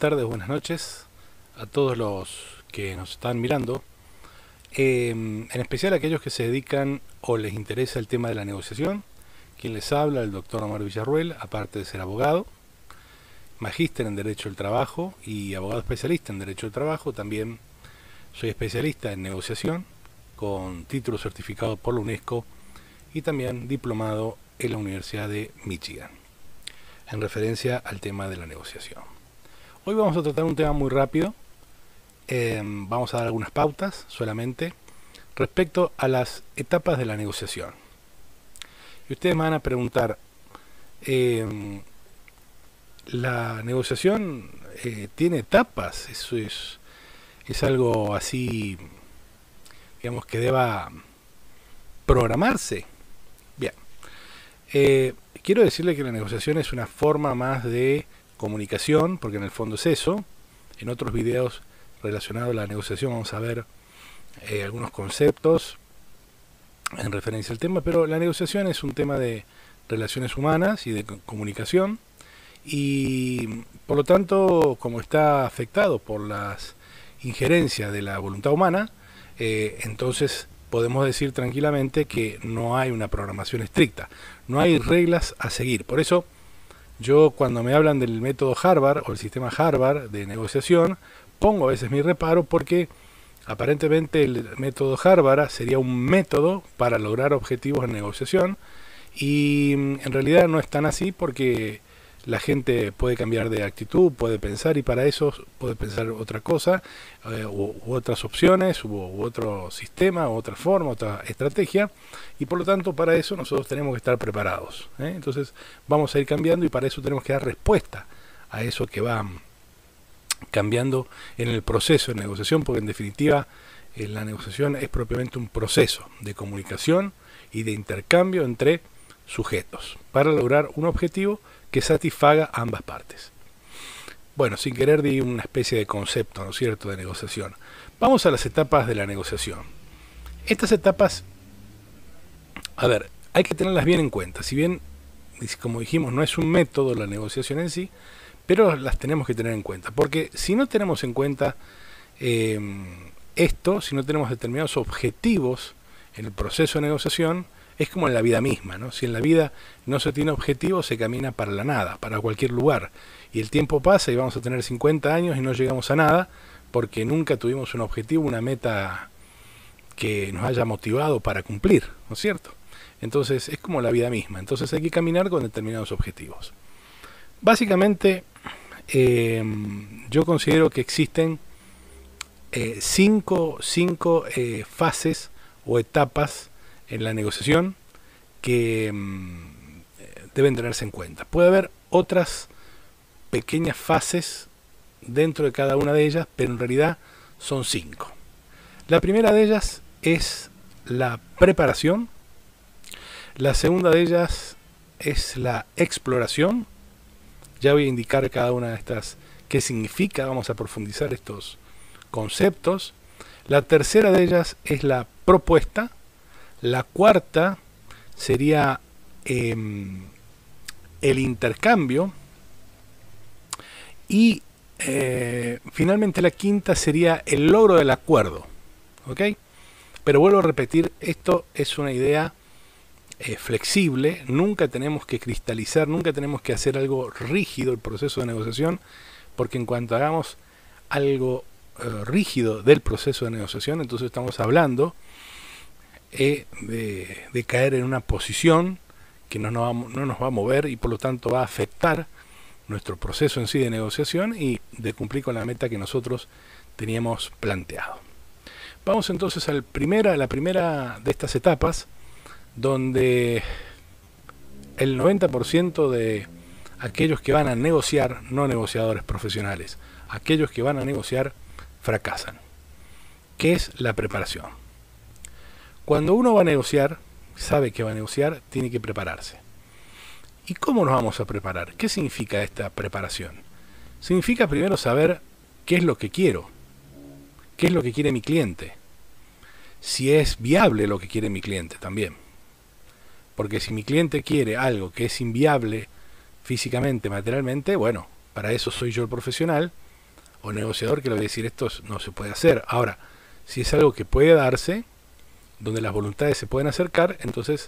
tardes, buenas noches a todos los que nos están mirando, en especial a aquellos que se dedican o les interesa el tema de la negociación. Quien les habla, el doctor Omar Villarruel, aparte de ser abogado, magíster en Derecho del Trabajo y abogado especialista en Derecho del Trabajo, también soy especialista en negociación con título certificado por la UNESCO y también diplomado en la Universidad de Michigan en referencia al tema de la negociación. Hoy vamos a tratar un tema muy rápido, vamos a dar algunas pautas solamente respecto a las etapas de la negociación. Y ustedes me van a preguntar, ¿la negociación tiene etapas? Eso es algo así, digamos, que deba programarse. Bien, quiero decirle que la negociación es una forma más de comunicación, porque en el fondo es eso. En otros videos relacionados a la negociación vamos a ver algunos conceptos en referencia al tema, pero la negociación es un tema de relaciones humanas y de comunicación, y por lo tanto, como está afectado por las injerencias de la voluntad humana, entonces podemos decir tranquilamente que no hay una programación estricta, no hay reglas a seguir. Por eso yo, cuando me hablan del método Harvard o el sistema Harvard de negociación, pongo a veces mi reparo, porque aparentemente el método Harvard sería un método para lograr objetivos en negociación, y en realidad no es tan así, porque la gente puede cambiar de actitud, puede pensar, y para eso puede pensar otra cosa, u otras opciones, u otro sistema, u otra forma, otra estrategia, y por lo tanto para eso nosotros tenemos que estar preparados, ¿eh? Entonces vamos a ir cambiando, y para eso tenemos que dar respuesta a eso que va cambiando en el proceso de negociación, porque en definitiva la negociación es propiamente un proceso de comunicación y de intercambio entre sujetos para lograr un objetivo que satisfaga a ambas partes. Bueno, sin querer di una especie de concepto, ¿no es cierto?, de negociación. Vamos a las etapas de la negociación. Estas etapas, a ver, hay que tenerlas bien en cuenta. Si bien, como dijimos, no es un método la negociación en sí, pero las tenemos que tener en cuenta, porque si no tenemos en cuenta esto, si no tenemos determinados objetivos en el proceso de negociación, es como en la vida misma, ¿no? Si en la vida no se tiene objetivos, se camina para la nada, para cualquier lugar, y el tiempo pasa y vamos a tener 50 años y no llegamos a nada, porque nunca tuvimos un objetivo, una meta que nos haya motivado para cumplir, ¿no es cierto? Entonces es como la vida misma, entonces hay que caminar con determinados objetivos. Básicamente, yo considero que existen cinco fases o etapas en la negociación que deben tenerse en cuenta. Puede haber otras pequeñas fases dentro de cada una de ellas, pero en realidad son 5. La primera de ellas es la preparación, la segunda de ellas es la exploración. Ya voy a indicar cada una de estas qué significa, vamos a profundizar estos conceptos. La tercera de ellas es la propuesta. La cuarta sería el intercambio. Y finalmente la quinta sería el logro del acuerdo. ¿Ok? Pero vuelvo a repetir, esto es una idea flexible, nunca tenemos que cristalizar, nunca tenemos que hacer algo rígido el proceso de negociación, porque en cuanto hagamos algo rígido del proceso de negociación, entonces estamos hablando de caer en una posición que no nos va a mover, y por lo tanto va a afectar nuestro proceso en sí de negociación y de cumplir con la meta que nosotros teníamos planteado. Vamos entonces a la primera de estas etapas, donde el 90% de aquellos que van a negociar, no negociadores profesionales, aquellos que van a negociar, fracasan, que es la preparación. Cuando uno va a negociar, sabe que va a negociar, tiene que prepararse. ¿Y cómo nos vamos a preparar? ¿Qué significa esta preparación? Significa primero saber qué es lo que quiero, qué es lo que quiere mi cliente, si es viable lo que quiere mi cliente también. Porque si mi cliente quiere algo que es inviable físicamente, materialmente, bueno, para eso soy yo el profesional, o negociador que le voy a decir esto no se puede hacer. Ahora, si es algo que puede darse, donde las voluntades se pueden acercar, entonces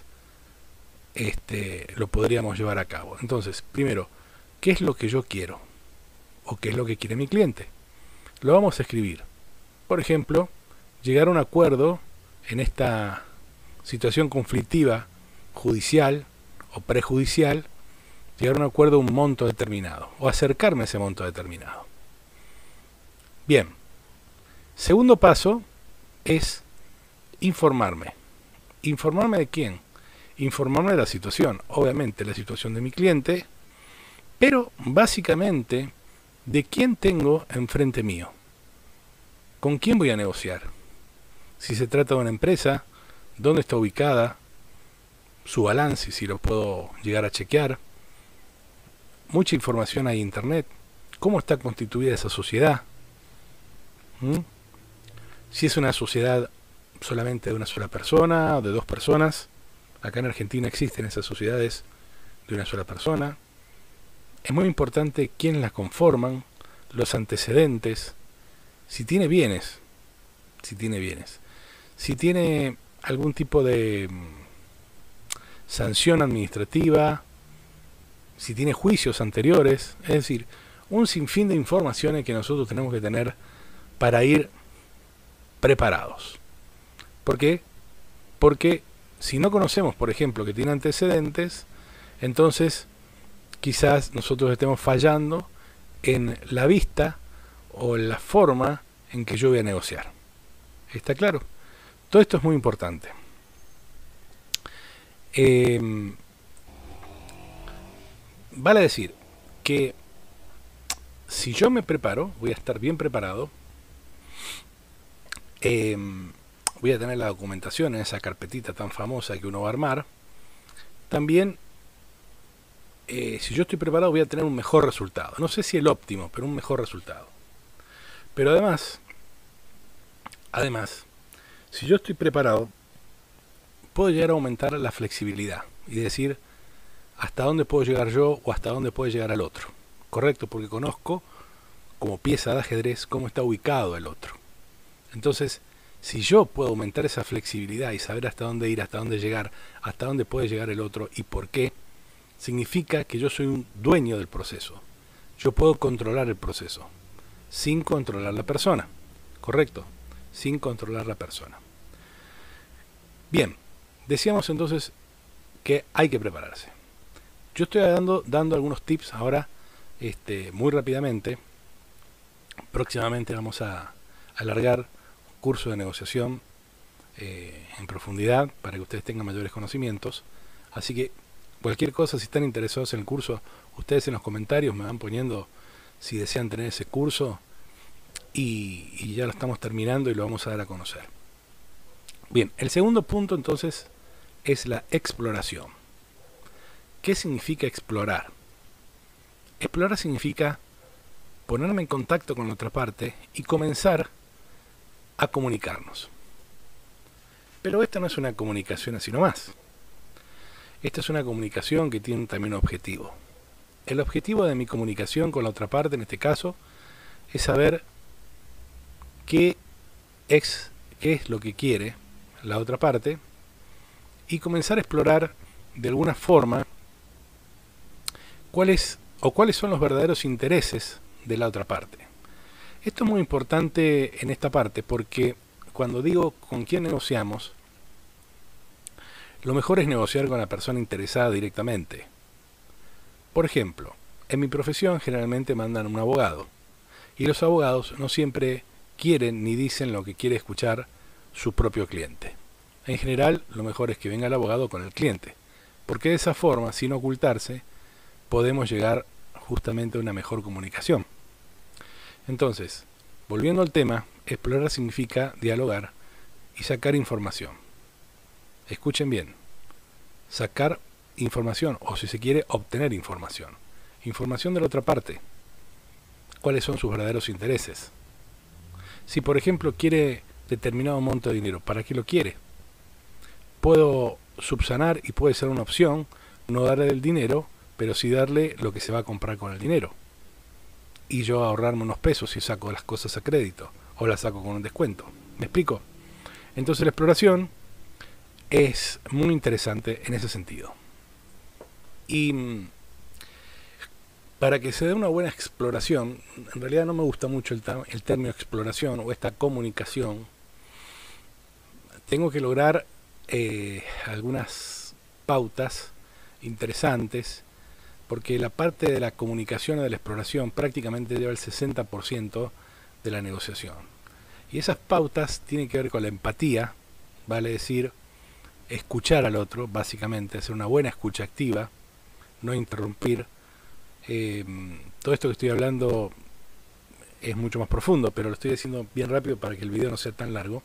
lo podríamos llevar a cabo. Entonces, primero, ¿qué es lo que yo quiero? ¿O qué es lo que quiere mi cliente? Lo vamos a escribir. Por ejemplo, llegar a un acuerdo en esta situación conflictiva judicial o prejudicial, llegar a un acuerdo a un monto determinado o acercarme a ese monto determinado. Bien, segundo paso es informarme. ¿Informarme de quién? Informarme de la situación, obviamente la situación de mi cliente, pero básicamente de quién tengo enfrente mío. ¿Con quién voy a negociar? Si se trata de una empresa, ¿dónde está ubicada? Su balance, si lo puedo llegar a chequear. Mucha información hay en internet. ¿Cómo está constituida esa sociedad? Si es una sociedad solamente de una sola persona o de dos personas. Acá en Argentina existen esas sociedades de una sola persona. Es muy importante quiénes las conforman, los antecedentes, si tiene bienes, si tiene algún tipo de sanción administrativa, si tiene juicios anteriores, es decir, un sinfín de informaciones que nosotros tenemos que tener para ir preparados. ¿Por qué? Porque si no conocemos, por ejemplo, que tiene antecedentes, entonces quizás nosotros estemos fallando en la vista o en la forma en que yo voy a negociar. ¿Está claro? Todo esto es muy importante. Vale decir que si yo me preparo, voy a estar bien preparado, voy a tener la documentación en esa carpetita tan famosa que uno va a armar. También, si yo estoy preparado, voy a tener un mejor resultado. No sé si el óptimo, pero un mejor resultado. Pero además, si yo estoy preparado, puedo llegar a aumentar la flexibilidad y decir hasta dónde puedo llegar yo o hasta dónde puede llegar el otro. Correcto, porque conozco como pieza de ajedrez cómo está ubicado el otro. Entonces, si yo puedo aumentar esa flexibilidad y saber hasta dónde ir, hasta dónde llegar, hasta dónde puede llegar el otro y por qué, significa que yo soy un dueño del proceso. Yo puedo controlar el proceso sin controlar la persona. Correcto, sin controlar la persona. Bien, decíamos entonces que hay que prepararse. Yo estoy dando algunos tips ahora muy rápidamente. Próximamente vamos a alargar un curso de negociación en profundidad para que ustedes tengan mayores conocimientos. Así que cualquier cosa, si están interesados en el curso, ustedes en los comentarios me van poniendo si desean tener ese curso y ya lo estamos terminando y lo vamos a dar a conocer. Bien, el segundo punto entonces es la exploración. ¿Qué significa explorar? Explorar significa ponerme en contacto con la otra parte y comenzar a comunicarnos. Pero esta no es una comunicación así nomás. Esta es una comunicación que tiene también un objetivo. El objetivo de mi comunicación con la otra parte, en este caso, es saber qué es lo que quiere la otra parte y comenzar a explorar de alguna forma cuáles son los verdaderos intereses de la otra parte. Esto es muy importante en esta parte porque cuando digo con quién negociamos, lo mejor es negociar con la persona interesada directamente. Por ejemplo, en mi profesión generalmente mandan un abogado y los abogados no siempre quieren ni dicen lo que quiere escuchar su propio cliente. En general, lo mejor es que venga el abogado con el cliente, porque de esa forma, sin ocultarse, podemos llegar justamente a una mejor comunicación. Entonces, volviendo al tema, explorar significa dialogar y sacar información. Escuchen bien, sacar información, o si se quiere, obtener información. Información de la otra parte. ¿Cuáles son sus verdaderos intereses? Si, por ejemplo, quiere determinado monto de dinero, ¿para qué lo quiere? Puedo subsanar y puede ser una opción no darle el dinero, pero sí darle lo que se va a comprar con el dinero. y yo ahorrarme unos pesos si saco las cosas a crédito o las saco con un descuento. ¿Me explico? Entonces la exploración es muy interesante en ese sentido. Y para que se dé una buena exploración, en realidad no me gusta mucho el término exploración o esta comunicación. Tengo que lograr algunas pautas interesantes, porque la parte de la comunicación o de la exploración prácticamente lleva el 60% de la negociación. Y esas pautas tienen que ver con la empatía, vale decir, escuchar al otro, básicamente, hacer una buena escucha activa, no interrumpir. Todo esto que estoy hablando es mucho más profundo, pero lo estoy diciendo bien rápido para que el video no sea tan largo,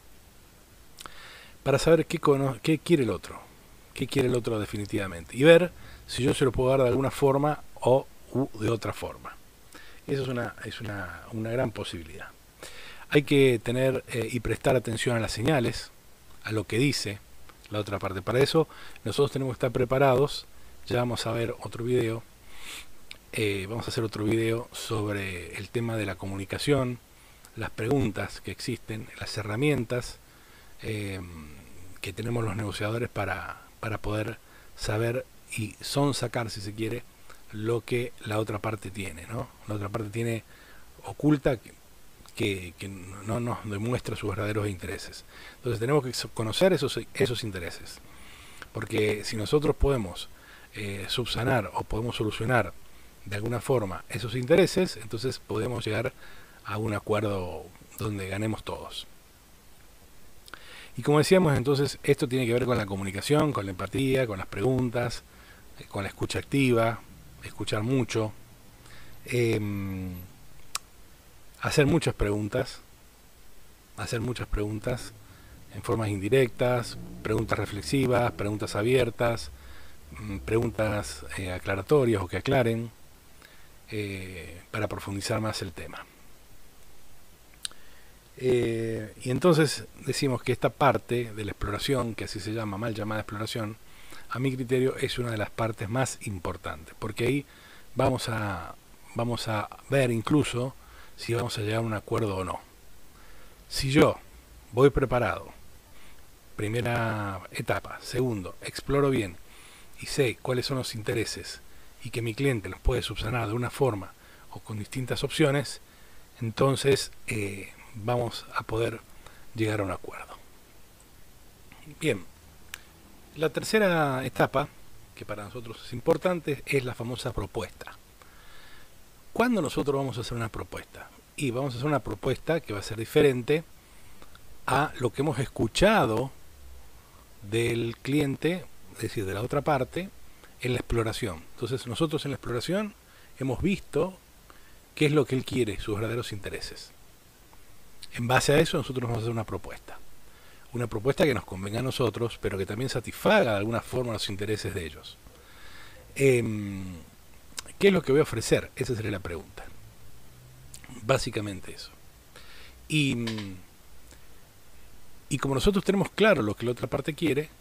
para saber qué quiere el otro, qué quiere el otro definitivamente, y ver si yo se lo puedo dar de alguna forma o de otra forma. Eso es una gran posibilidad. Hay que tener y prestar atención a las señales, a lo que dice la otra parte. Para eso nosotros tenemos que estar preparados. Ya vamos a ver otro video. Vamos a hacer otro video sobre el tema de la comunicación, las preguntas que existen, las herramientas que tenemos los negociadores para poder saber y sacar, si se quiere, lo que la otra parte tiene, ¿no? La otra parte tiene oculta que no nos demuestra sus verdaderos intereses. Entonces tenemos que conocer esos intereses, porque si nosotros podemos subsanar o podemos solucionar de alguna forma esos intereses, entonces podemos llegar a un acuerdo donde ganemos todos. Y como decíamos, entonces esto tiene que ver con la comunicación, con la empatía, con las preguntas, con la escucha activa, escuchar mucho, hacer muchas preguntas en formas indirectas, preguntas reflexivas, preguntas abiertas, preguntas aclaratorias o que aclaren, para profundizar más el tema. Y entonces decimos que esta parte de la exploración, que así se llama, mal llamada exploración, a mi criterio es una de las partes más importantes, porque ahí vamos a ver incluso si vamos a llegar a un acuerdo o no. Si yo voy preparado, primera etapa, segundo, exploro bien y sé cuáles son los intereses y que mi cliente los puede subsanar de una forma o con distintas opciones, entonces vamos a poder llegar a un acuerdo. Bien, la tercera etapa, que para nosotros es importante, es la famosa propuesta. ¿Cuándo nosotros vamos a hacer una propuesta? Y vamos a hacer una propuesta que va a ser diferente a lo que hemos escuchado del cliente, es decir, de la otra parte, en la exploración. Entonces nosotros en la exploración hemos visto qué es lo que él quiere, sus verdaderos intereses. En base a eso nosotros vamos a hacer una propuesta. Una propuesta que nos convenga a nosotros, pero que también satisfaga de alguna forma los intereses de ellos. ¿Qué es lo que voy a ofrecer? Esa sería la pregunta. Básicamente eso. Y como nosotros tenemos claro lo que la otra parte quiere,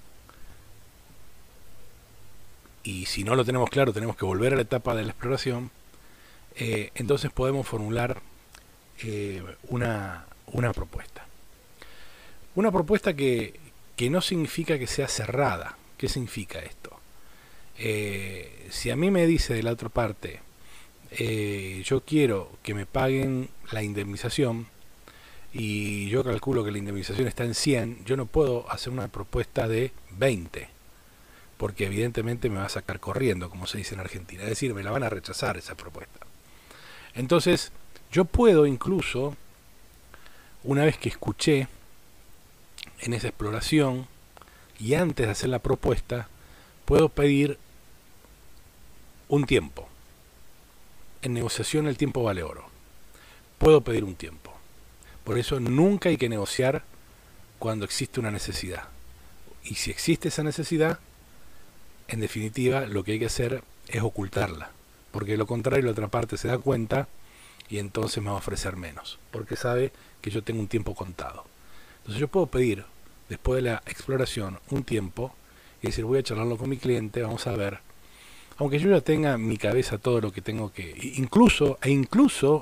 y si no lo tenemos claro tenemos que volver a la etapa de la exploración, entonces podemos formular una propuesta. Una propuesta que no significa que sea cerrada. ¿Qué significa esto? Si a mí me dice de la otra parte, yo quiero que me paguen la indemnización, y yo calculo que la indemnización está en 100, yo no puedo hacer una propuesta de 20, porque evidentemente me va a sacar corriendo, como se dice en Argentina. Es decir, me la van a rechazar esa propuesta. Entonces, yo puedo incluso, una vez que escuché en esa exploración, y antes de hacer la propuesta, puedo pedir un tiempo. En negociación el tiempo vale oro. Puedo pedir un tiempo. Por eso nunca hay que negociar cuando existe una necesidad. Y si existe esa necesidad, en definitiva lo que hay que hacer es ocultarla. Porque de lo contrario la otra parte se da cuenta y entonces me va a ofrecer menos. Porque sabe que yo tengo un tiempo contado. Entonces yo puedo pedir, después de la exploración, un tiempo y decir, voy a charlarlo con mi cliente, vamos a ver aunque yo ya tenga en mi cabeza todo lo que tengo que, incluso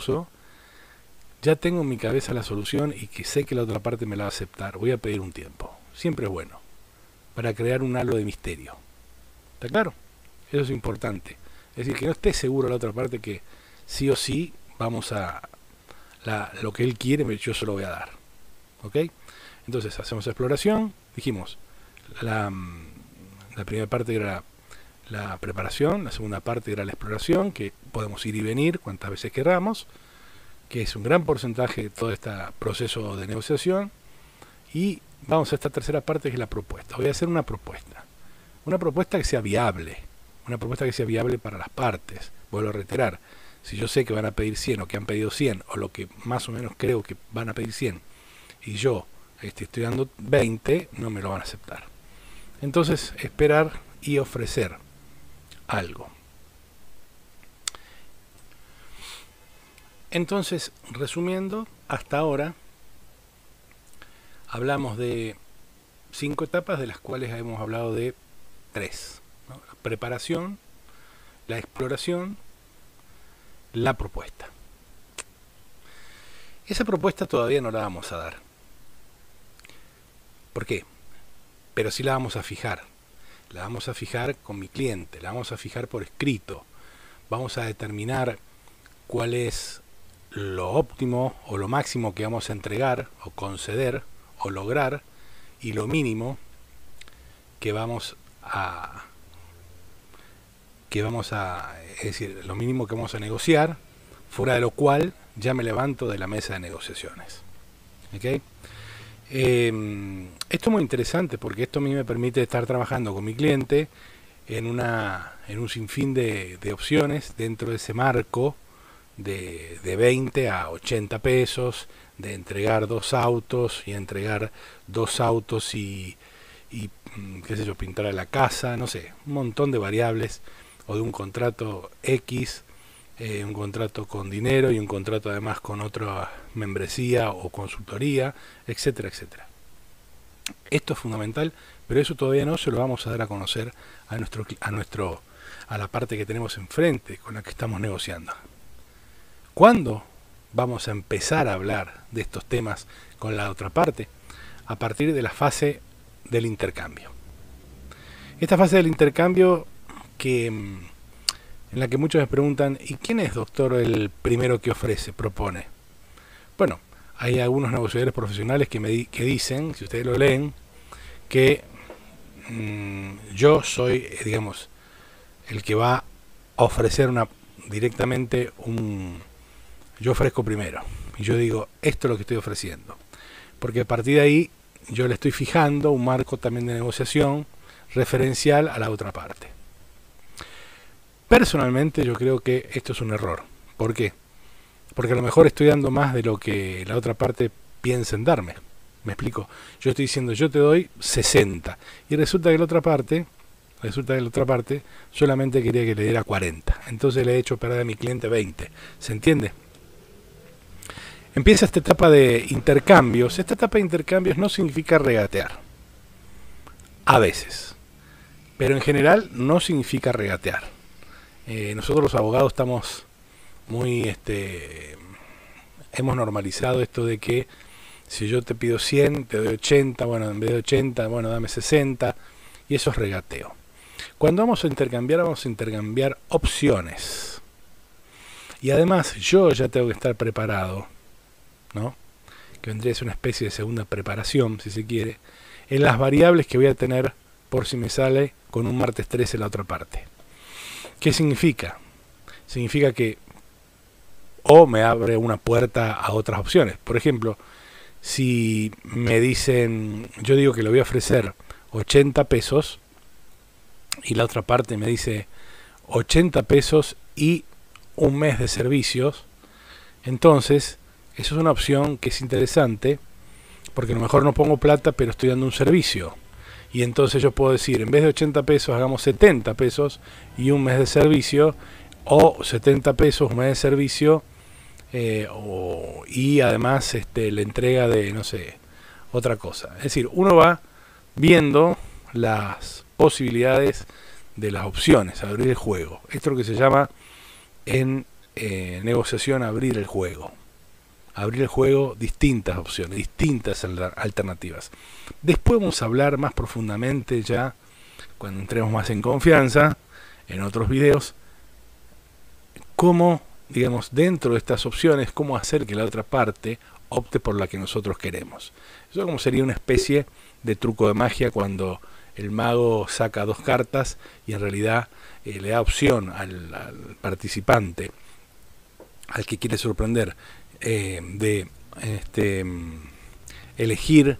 ya tengo en mi cabeza la solución y que sé que la otra parte me la va a aceptar, voy a pedir un tiempo. Siempre es bueno, para crear un halo de misterio. ¿Está claro? Eso es importante. Es decir, que no esté seguro la otra parte que sí o sí vamos a lo que él quiere, yo se lo voy a dar. ¿Ok? Entonces hacemos exploración. Dijimos, la primera parte era la preparación, la segunda parte era la exploración, que podemos ir y venir cuantas veces queramos, que es un gran porcentaje de todo este proceso de negociación. Y vamos a esta tercera parte, que es la propuesta. Voy a hacer una propuesta que sea viable, una propuesta que sea viable para las partes. Vuelvo a reiterar, si yo sé que van a pedir 100 o que han pedido 100, o lo que más o menos creo que van a pedir 100, y yo estoy dando 20, no me lo van a aceptar. Entonces, esperar y ofrecer algo. Entonces, resumiendo, hasta ahora hablamos de 5 etapas, de las cuales hemos hablado de 3, ¿no? La preparación, la exploración, la propuesta. Esa propuesta todavía no la vamos a dar. ¿Por qué? Pero sí la vamos a fijar. La vamos a fijar con mi cliente, la vamos a fijar por escrito. Vamos a determinar cuál es lo óptimo o lo máximo que vamos a entregar o conceder o lograr, y lo mínimo que vamos a es decir, lo mínimo que vamos a negociar, fuera de lo cual ya me levanto de la mesa de negociaciones. ¿Okay? Esto es muy interesante porque esto a mí me permite estar trabajando con mi cliente en un sinfín de opciones dentro de ese marco de 20 a 80 pesos, de entregar 2 autos y entregar 2 autos y qué sé yo, pintar a la casa, no sé, un montón de variables, o de un contrato X, un contrato con dinero y un contrato además con otra membresía o consultoría, etcétera, etcétera. Esto es fundamental, pero eso todavía no se lo vamos a dar a conocer a la parte que tenemos enfrente, con la que estamos negociando. ¿Cuándo vamos a empezar a hablar de estos temas con la otra parte? A partir de la fase del intercambio. Esta fase del intercambio en la que muchos me preguntan, ¿y quién es, doctor, el primero que ofrece, propone? Bueno, hay algunos negociadores profesionales que dicen, si ustedes lo leen, que yo soy, digamos, el que va a ofrecer directamente yo ofrezco primero. Y yo digo, esto es lo que estoy ofreciendo. Porque a partir de ahí yo le estoy fijando un marco también de negociación referencial a la otra parte. Personalmente yo creo que esto es un error. ¿Por qué? Porque a lo mejor estoy dando más de lo que la otra parte piensa en darme. ¿Me explico? Yo estoy diciendo, yo te doy 60. Y resulta que la otra parte solamente quería que le diera 40. Entonces le he hecho perder a mi cliente 20. ¿Se entiende? Empieza esta etapa de intercambios. Esta etapa de intercambios no significa regatear. A veces. Pero en general no significa regatear. Nosotros los abogados estamos muy... hemos normalizado esto de que si yo te pido 100, te doy 80, bueno, en vez de 80, bueno, dame 60, y eso es regateo. Cuando vamos a intercambiar opciones. Y además yo ya tengo que estar preparado, ¿no? Que vendría a ser una especie de segunda preparación, si se quiere, en las variables que voy a tener por si me sale con un martes 13 la otra parte. ¿Qué significa? Significa que o me abre una puerta a otras opciones. Por ejemplo, si me dicen, yo digo que le voy a ofrecer 80 pesos y la otra parte me dice 80 pesos y un mes de servicios, entonces eso es una opción que es interesante porque a lo mejor no pongo plata pero estoy dando un servicio. Y entonces yo puedo decir, en vez de 80 pesos hagamos 70 pesos y un mes de servicio, o 70 pesos, un mes de servicio, y además la entrega de, no sé, otra cosa. Es decir, uno va viendo las posibilidades de las opciones, abrir el juego. Esto es lo que se llama en negociación abrir el juego. Abrir el juego, distintas opciones, distintas alternativas. Después vamos a hablar más profundamente ya, cuando entremos más en confianza, en otros videos, cómo, digamos, dentro de estas opciones, cómo hacer que la otra parte opte por la que nosotros queremos. Eso como sería una especie de truco de magia cuando el mago saca dos cartas y en realidad le da opción al participante, al que quiere sorprender, de elegir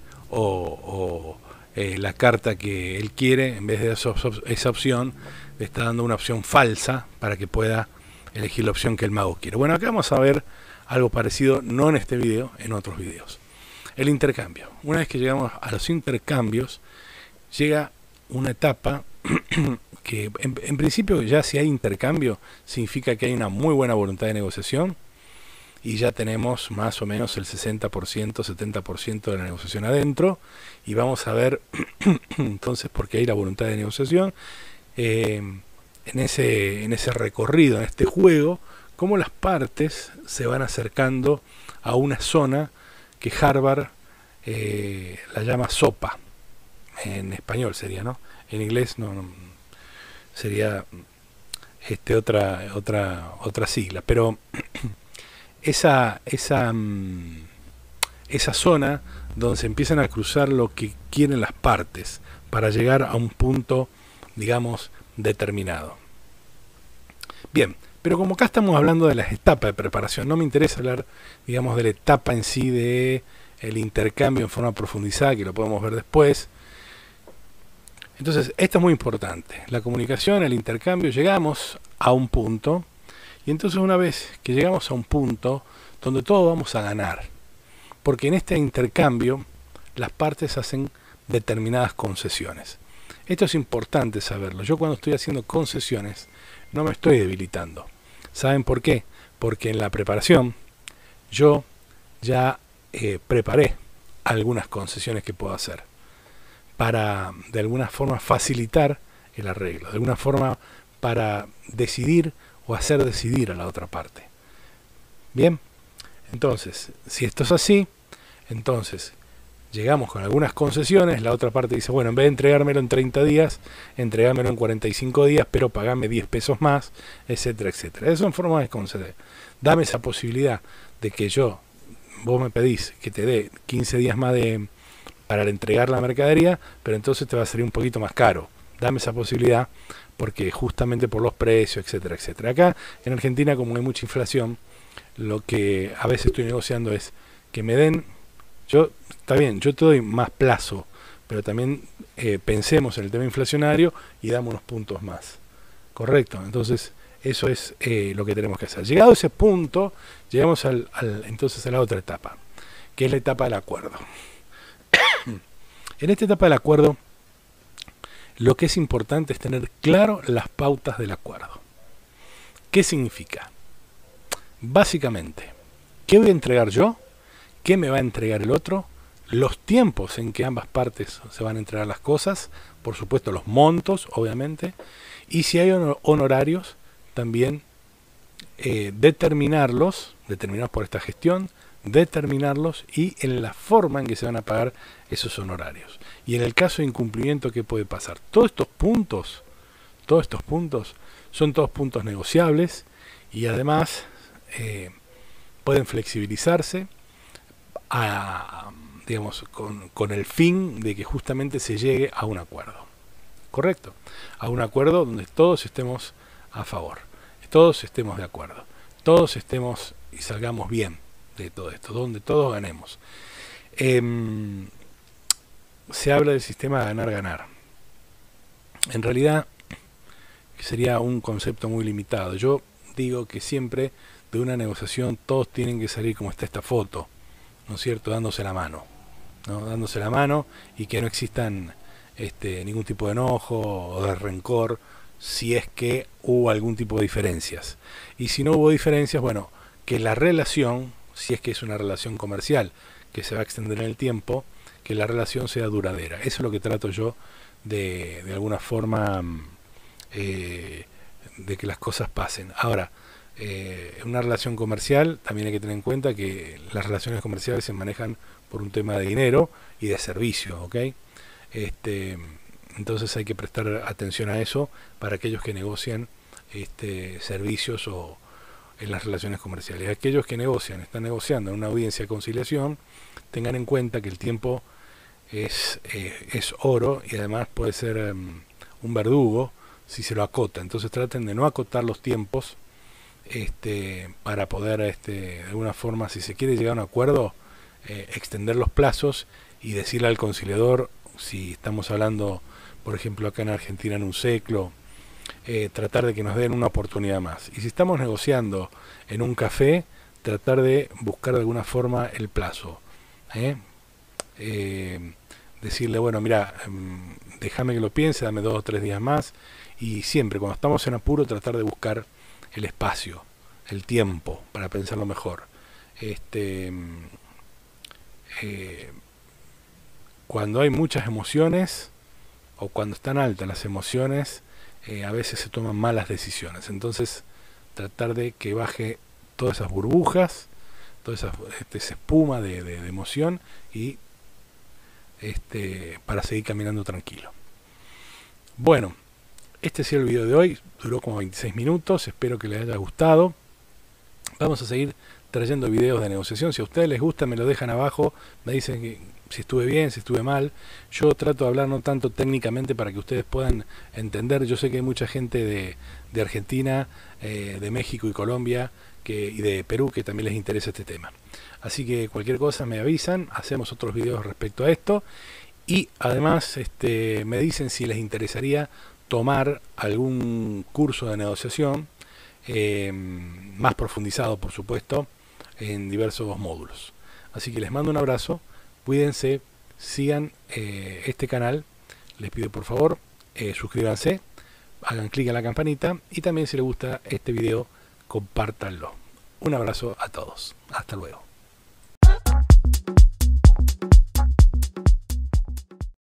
la carta que él quiere. En vez de esa opción, le está dando una opción falsa para que pueda elegir la opción que el mago quiere. Bueno, acá vamos a ver algo parecido, no en este video, en otros videos. El intercambio. Una vez que llegamos a los intercambios, llega una etapa que en principio ya si hay intercambio significa que hay una muy buena voluntad de negociación y ya tenemos más o menos el 60%, 70% de la negociación adentro, y vamos a ver entonces por qué hay la voluntad de negociación en ese recorrido, en este juego, cómo las partes se van acercando a una zona que Harvard la llama sopa. En español sería, ¿no? En inglés no sería otra sigla, pero esa zona donde se empiezan a cruzar lo que quieren las partes para llegar a un punto, digamos, determinado. Bien, pero como acá estamos hablando de las etapas de preparación, no me interesa hablar, digamos, de la etapa en sí de el intercambio en forma profundizada, que lo podemos ver después. Entonces, esto es muy importante. La comunicación, el intercambio, llegamos a un punto, y entonces una vez que llegamos a un punto donde todos vamos a ganar, porque en este intercambio las partes hacen determinadas concesiones. Esto es importante saberlo. Yo cuando estoy haciendo concesiones no me estoy debilitando. ¿Saben por qué? Porque en la preparación yo ya preparé algunas concesiones que puedo hacer para de alguna forma facilitar el arreglo, de alguna forma para decidir o hacer decidir a la otra parte. Bien, entonces, si esto es así, entonces llegamos con algunas concesiones, la otra parte dice, bueno, en vez de entregármelo en 30 días, entregármelo en 45 días, pero pagame 10 pesos más, etcétera, etcétera. Eso en forma de conceder. Dame esa posibilidad de que vos me pedís que te dé 15 días más para entregar la mercadería, pero entonces te va a salir un poquito más caro. Dame esa posibilidad porque justamente por los precios, etcétera, etcétera. Acá en Argentina, como hay mucha inflación, lo que a veces estoy negociando es que me den, está bien, yo te doy más plazo, pero también pensemos en el tema inflacionario y damos unos puntos más. Correcto, entonces eso es lo que tenemos que hacer. Llegado a ese punto, llegamos entonces a la otra etapa, que es la etapa del acuerdo. En esta etapa del acuerdo, lo que es importante es tener claro las pautas del acuerdo. ¿Qué significa? Básicamente, ¿qué voy a entregar yo? ¿Qué me va a entregar el otro? Los tiempos en que ambas partes se van a entregar las cosas, por supuesto los montos, obviamente, y si hay honorarios, también determinados por esta gestión, determinarlos y en la forma en que se van a pagar esos honorarios. Y en el caso de incumplimiento, ¿qué puede pasar? Todos estos puntos son todos puntos negociables y además pueden flexibilizarse digamos, con el fin de que justamente se llegue a un acuerdo. ¿Correcto? A un acuerdo donde todos estemos a favor, todos estemos de acuerdo, todos estemos y salgamos bien de todo esto, donde todos ganemos. Se habla del sistema ganar-ganar. En realidad sería un concepto muy limitado. Yo digo que siempre de una negociación todos tienen que salir como está esta foto, ¿no es cierto? Dándose la mano, ¿no? Dándose la mano y que no existan ningún tipo de enojo o de rencor si es que hubo algún tipo de diferencias. Y si no hubo diferencias, bueno, que la relación, si es que es una relación comercial que se va a extender en el tiempo, que la relación sea duradera. Eso es lo que trato yo de alguna forma de que las cosas pasen. Ahora, en una relación comercial también hay que tener en cuenta que las relaciones comerciales se manejan por un tema de dinero y de servicio, ¿ok? Entonces hay que prestar atención a eso para aquellos que negocian servicios o en las relaciones comerciales. Aquellos que están negociando en una audiencia de conciliación, tengan en cuenta que el tiempo es oro y además puede ser un verdugo si se lo acota. Entonces traten de no acotar los tiempos para poder de alguna forma, si se quiere llegar a un acuerdo, extender los plazos y decirle al conciliador, si estamos hablando por ejemplo acá en Argentina en un seclo, tratar de que nos den una oportunidad más. Y si estamos negociando en un café, tratar de buscar de alguna forma el plazo, decirle, bueno, mira, déjame que lo piense, dame 2 o 3 días más. Y siempre cuando estamos en apuro, tratar de buscar el espacio, el tiempo para pensarlo mejor. Cuando hay muchas emociones o cuando están altas las emociones, a veces se toman malas decisiones. Entonces tratar de que baje todas esas burbujas, toda esa espuma de emoción y para seguir caminando tranquilo. Bueno, este ha sido el video de hoy, duró como 26 minutos, espero que les haya gustado. Vamos a seguir trayendo videos de negociación. Si a ustedes les gusta, me lo dejan abajo, me dicen que si estuve bien, si estuve mal. Yo trato de hablar no tanto técnicamente para que ustedes puedan entender. Yo sé que hay mucha gente de Argentina, de México y Colombia y de Perú que también les interesa este tema. Así que cualquier cosa me avisan, hacemos otros videos respecto a esto. Y además me dicen si les interesaría tomar algún curso de negociación más profundizado, por supuesto, en diversos módulos. Así que les mando un abrazo, cuídense, sigan este canal, les pido por favor, suscríbanse, hagan clic en la campanita y también si les gusta este video, compártanlo. Un abrazo a todos, hasta luego.